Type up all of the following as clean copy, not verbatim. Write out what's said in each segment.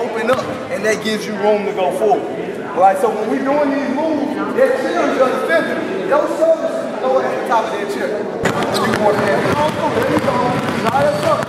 open up, and that gives you room to go forward. All right, so when we're doing these moves, they're cheering your defender. Your shoulders should go at the top of their chair. You want that. There you go. Try this up.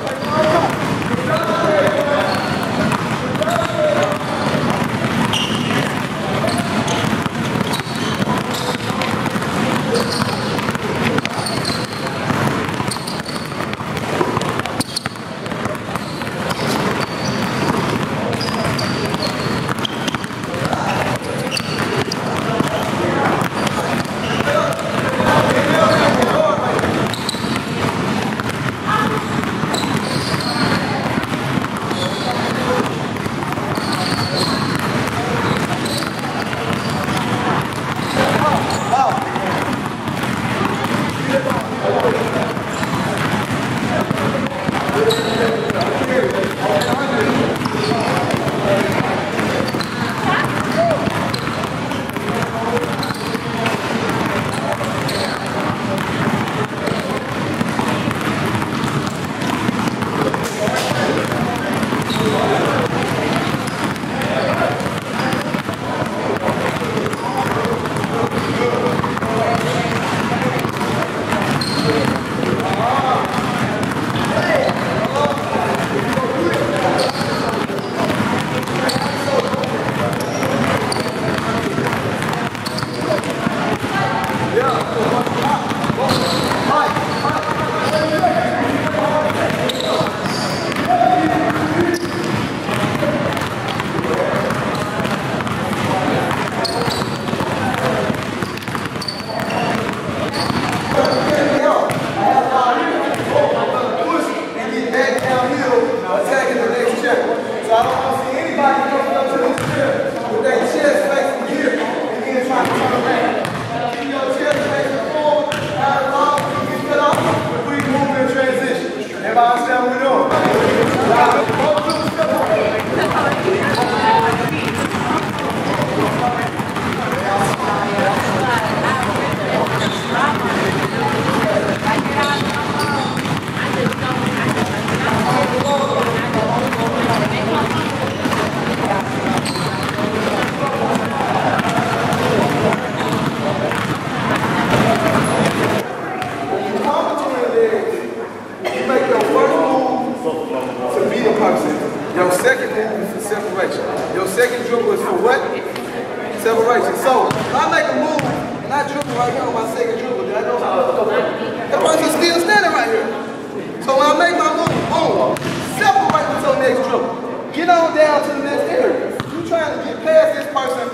Your second move is for separation. Your second dribble is for what? Separation. So, if I make a move and I dribble right here on my second dribble, then I know how to go. That person's still standing right here. So when I make my move, boom, separate until the next dribble. Get on down to the next area. You trying to get past this person.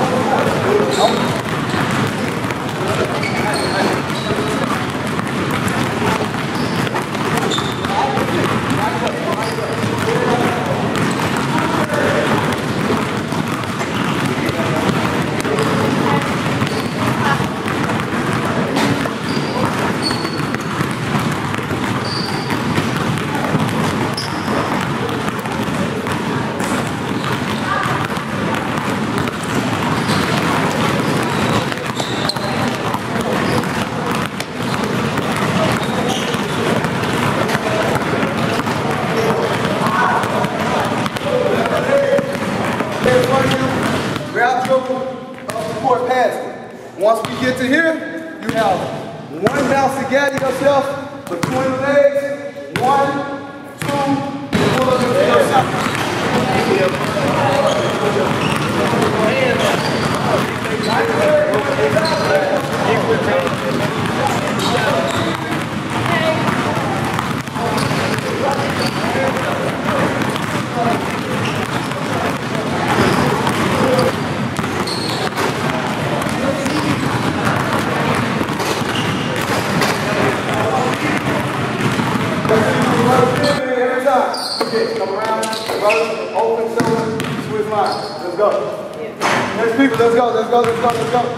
Grab dribble, up the court, pass it. Once we get to here, you have one bounce to gather yourself between the legs. 1, 2, and pull up into yourself. Okay, come around, run, open shoulder, switch line. Let's go. Next people, let's go, let's go, let's go, let's go.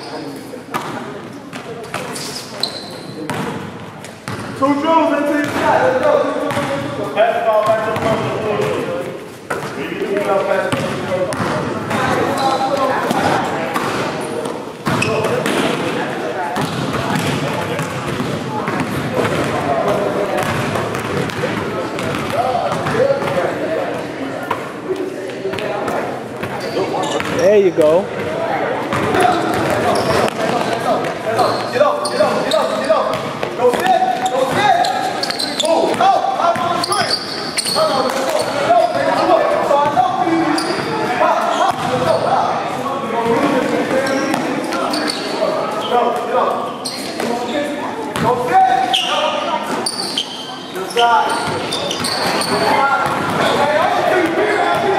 Two dribbles into your shot, let's go. Pass the ball back to the front. We can get up fast. go. Get up, get up, get up, get up. Go sit, go sit. Move, go, hop on the screen. No, let's go, baby, come up. So I know you. Hop, let's go, hop. Go, get up. Go sit. Good side. Hey, I don't think you're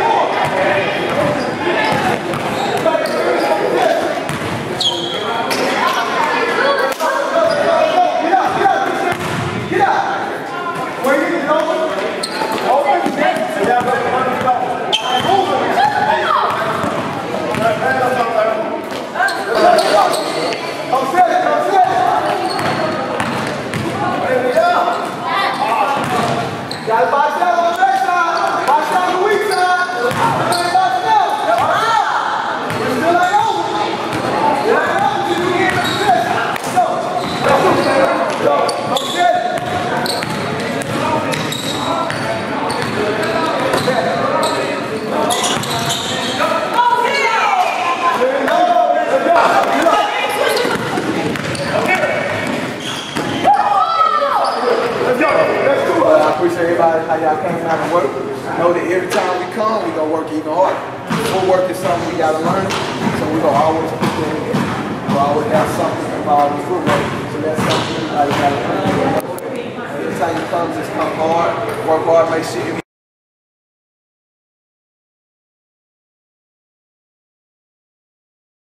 Gotta box down on the next side. Box down on the weak side. Box down. We're still like over. It ain't over till you get in the position. Go. Go. Go get it. I appreciate everybody how y'all came out and work. Know that every time we come, we gonna work even harder. Footwork is something we gotta learn, so we gonna always put that in. We'll always have something involved with footwork, so that's something everybody gotta learn. Every time you come, just come hard, work hard, make sure you